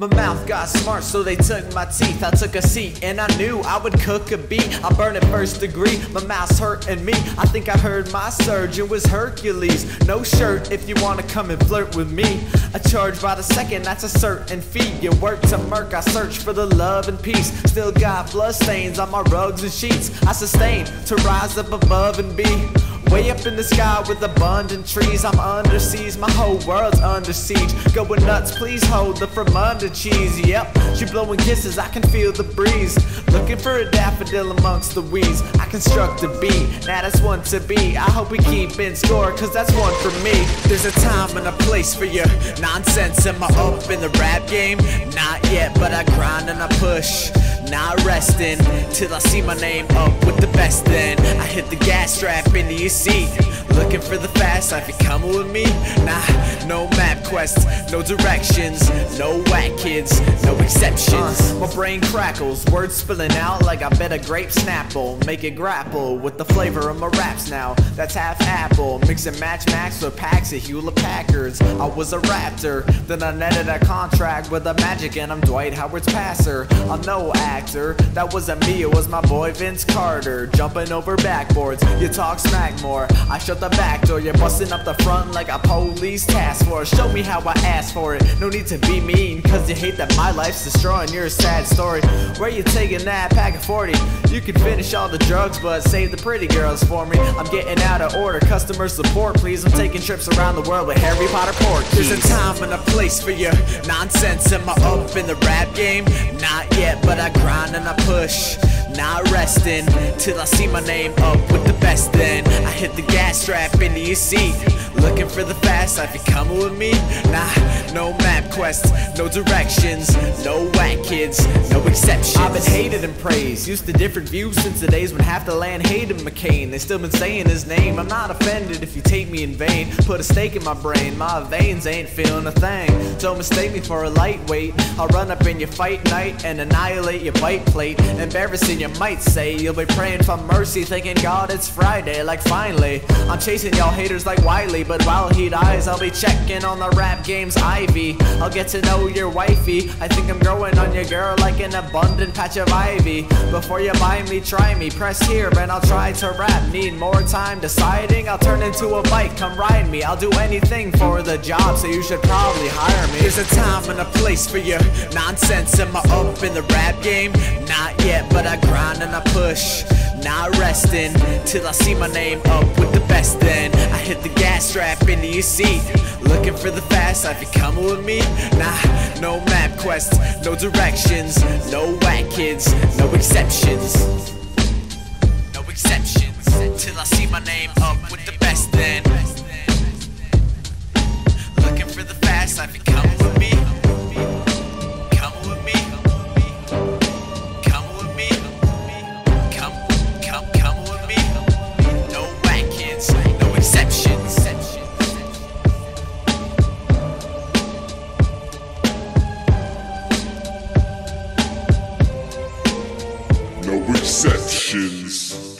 My mouth got smart, so they took my teeth. I took a seat and I knew I would cook a beat. I burn it first degree, my mouth's hurting me. I think I heard my surgeon was Hercules. No shirt if you wanna come and flirt with me. I charge by the second, that's a certain fee. You work to murk, I search for the love and peace. Still got bloodstains on my rugs and sheets. I sustain to rise up above and be way up in the sky with abundant trees. I'm under siege, my whole world's under siege. Going nuts, please hold the fromunda cheese. Yep, she blowing kisses, I can feel the breeze. Looking for a daffodil amongst the weeds. I construct a beat, now that's one to be. I hope we keep in score, cause that's one for me. There's a time and a place for your nonsense. Am I up in the rap game? Not yet, but I grind and I push. Not resting till I see my name up with the best. Then I hit the gas strap into your seat. Looking for the fast life, you coming with me? Nah, no map quests, no directions, no whack kids, no exceptions. My brain crackles, words spilling out like I bet a grape snapple. Make it grapple with the flavor of my raps now. That's half apple, mix and match max with packs of Hewlett Packards. I was a raptor, then I netted a contract with a Magic and I'm Dwight Howard's passer. I'm no actor, that wasn't me, it was my boy Vince Carter. Jumping over backboards, you talk smack more. I shut the back door, you're busting up the front like a police task force. Show me how I asked for it, no need to be mean, cause you hate that my life's destroying your sad story. Where you taking that pack of 40? You can finish all the drugs but save the pretty girls for me. I'm getting out of order, customer support please. I'm taking trips around the world with Harry Potter port keys. There's a time and a place for your nonsense. Am I up in the rap game? Not yet, but I grind and I push. Not resting till I see my name up with the best. Then I hit the gas strap into your seat. Looking for the fast life, you coming with me? Nah, no map quests, no directions, no whack kids, no exceptions. I've been hated and praised, used to different views since the days when half the land hated McCain. They still been saying his name, I'm not offended if you take me in vain. Put a stake in my brain, my veins ain't feeling a thing. Don't mistake me for a lightweight. I'll run up in your fight night and annihilate your bite plate. Embarrassing you might say, you'll be praying for mercy, thinking God it's Friday, like finally. I'm chasing y'all haters like Wiley, but while he dies I'll be checking on the rap game's ivy. I'll get to know your wifey, I think I'm growing on your girl like an abundant patch of ivy. Before you buy me, try me, press here and I'll try to rap. Need more time deciding? I'll turn into a bike, come ride me. I'll do anything for the job, so you should probably hire me. There's a time and a place for your nonsense. Am I up in the rap game? Not yet, but I grind and I push. Not resting till I see my name up with the best. Then I hit the gas strap into your seat. Looking for the fast life, you coming with me? Nah, no map quests, no directions, no whack kids, no exceptions. No exceptions till I see my name up with the best. Then looking for the fast life, you coming with me? No exceptions.